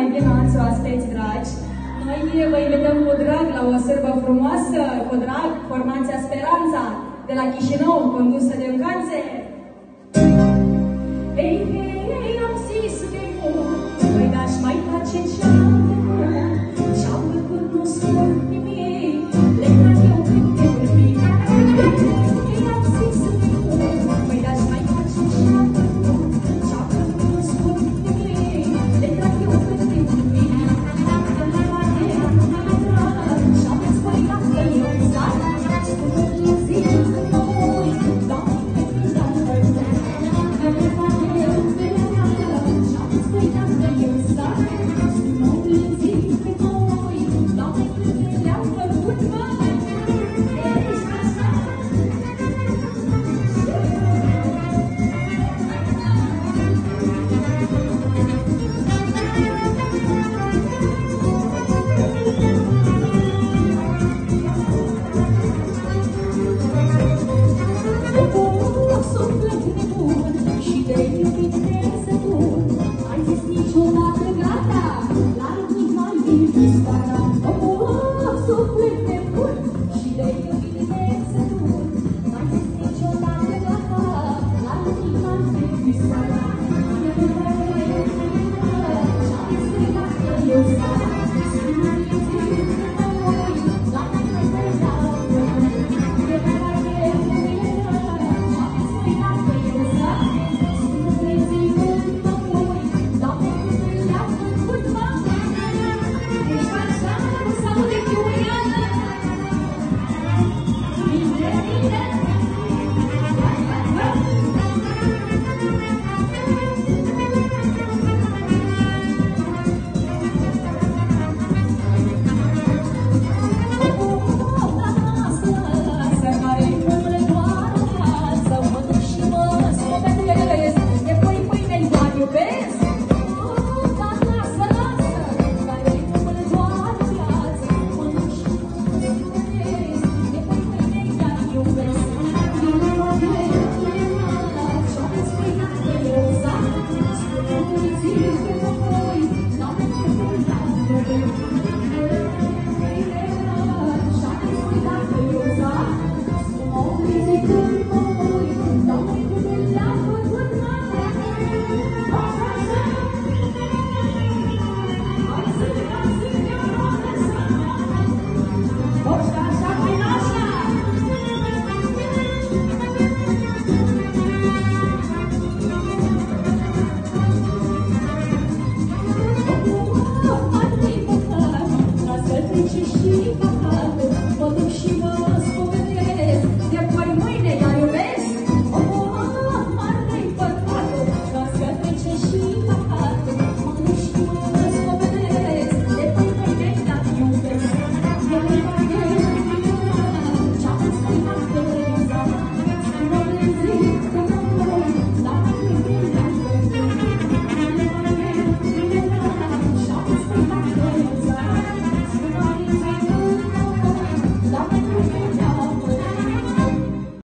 mai bine, oaspeți dragi! Noi vă invităm cu drag la o sârbă frumoasă, cu drag, formația Speranța de la Chișinău, condusă de Încanțe. Ei, ei, am zis de mult, păi n-aș mai face ce-am făcut, ce-am făcut nu spun nimic, le trag eu când te urbic. Ei, am zis de mult, păi n-aș mai face ce-am făcut, ce-am făcut nu spun nimic, le trag eu când te urbic. Și-am spăiat că eu exact, spune zi că noi, doamne, niciodată gata, la răbnic mai bine,